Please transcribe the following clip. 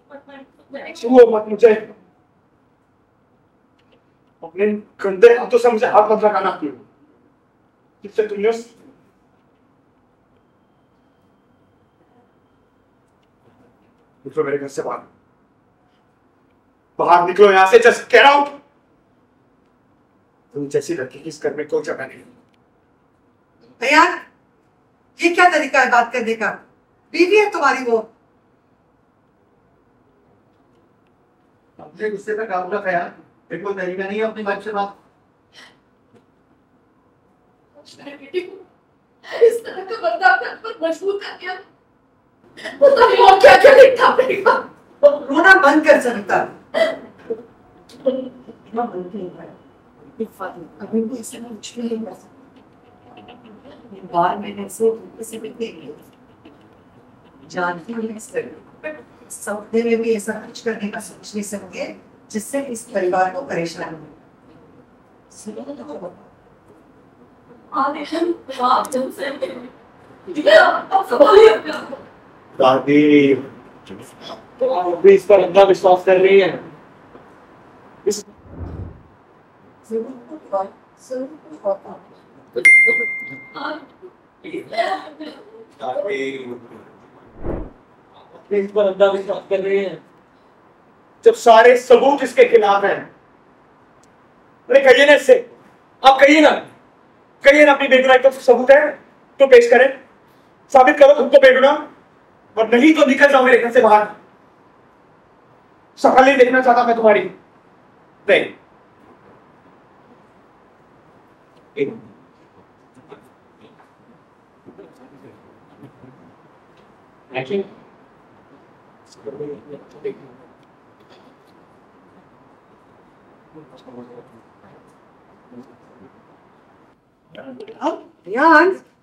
छुओ मत मुझे। अपने गंदे हाथों से मुझे हाथ मत लगाना। जिससे तुमने निकलो मेरे घर से बाहर। बाहर निकलो यहां से। Just get out. तुम जैसी लड़की की इस घर में कोई जगह नहीं। अयान, ये क्या तरीका है बात करने का? बीवी है तुम्हारी वो। अपने गुस्से पे काबू रख यार। ये कोई तरीका नहीं है अपनी वाइफ से बात। मेरे बेटे को इस तरह का बर्ताव करने पर मजबूर कर दिया। पता नहीं और क्या क्या देखना पड़ेगा। रोना बंद कर सकता। अभी भी ऐसा मुश्किल नहीं कर सकता। बार मैंने से किसी भी देखी जानती हूँ इस सपने में भी ऐसा कुछ करने का सोच नहीं सकते जिससे इस परिवार को परेशान हो। दादी भी इस पर अंधा विश्वास कर रही है। इस पर अंधा विश्वास कर रही है जब सारे सबूत इसके खिलाफ हैं। अरे कहिए ना इससे। आप कहिए ना अपनी बेगुनाही का सबूत है तो पेश करें। साबित करो खुद को बेगुनाह। और नहीं तो निकल जाओ मेरे घर से बाहर। शक्ल नहीं देखना चाहता मैं तुम्हारी। नहीं। अयान,